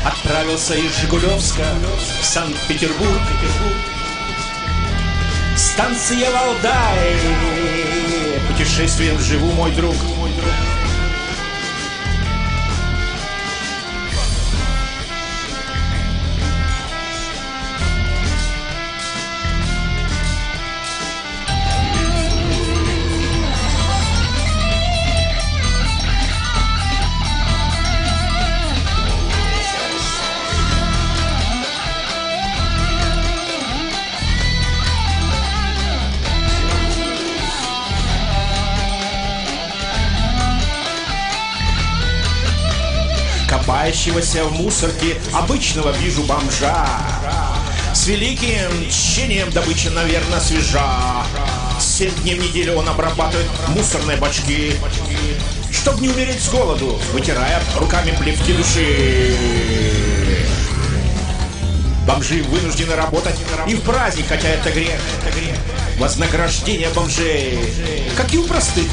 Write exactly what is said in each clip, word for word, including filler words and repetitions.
Отправился из Жигулевска в Санкт-Петербург. Станция Валдай. Путешествием живу, мой друг. Копающегося в мусорке обычного вижу бомжа. С великим тщением добыча, наверное, свежа. Семь дней в неделю он обрабатывает мусорные бачки, чтоб не умереть с голоду, вытирая руками плевки души. Бомжи вынуждены работать и в праздник, хотя это грех. Вознаграждение бомжей, как и у простых.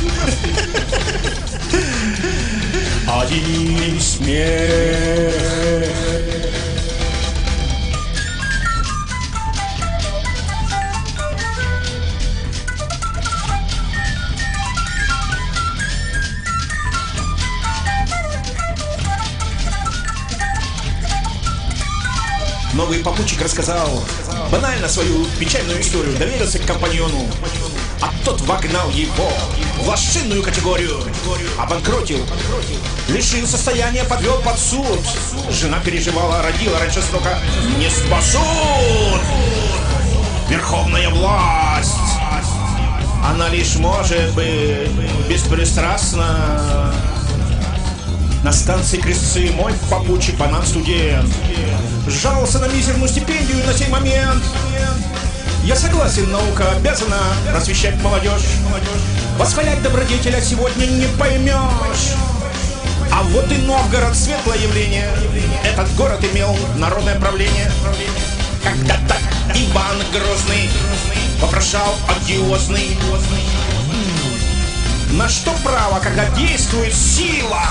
Один смех. Новый попутчик рассказал банально свою печальную историю. Доверился к компаньону, а тот вогнал его в лошадиную категорию. Обанкротил, лишил состояния, подвел под суд. Жена переживала, родила раньше срока. Не спасут! Верховная власть, она лишь может быть беспристрастна. На станции Крестцы мой попутчик, банан-студент, жаловался на мизерную стипендию на сей момент. Я согласен, наука обязана просвещать молодежь. Восхвалять добродетеля сегодня не поймешь. А вот и Новгород, светлое явление. Этот город имел народное правление. Когда-то Иван Грозный вопрошал одиозный: на что право, когда действует сила?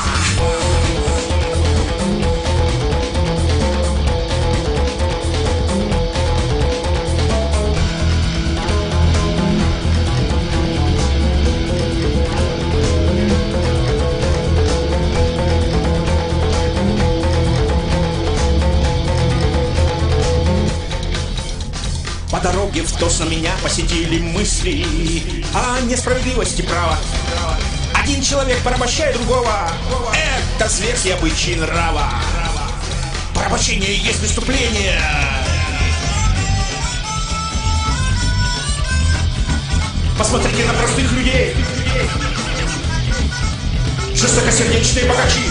По дороге в Тос на меня посетили мысли о несправедливости права. Один человек порабощает другого. Это зверь обычай нрава. Порабощение есть преступление. Посмотрите на простых людей. Жестокосердечные богачи.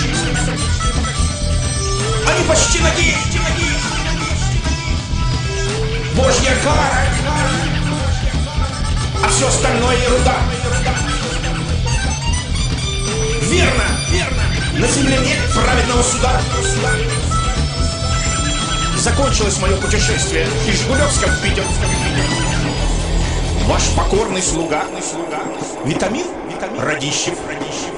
Они почти ноги. Божья кара, а все остальное ерунда. Верно, верно. На земле нет праведного суда. Закончилось мое путешествие из Жигулевска в Питер. Ваш покорный слуга. Витамин Радищев.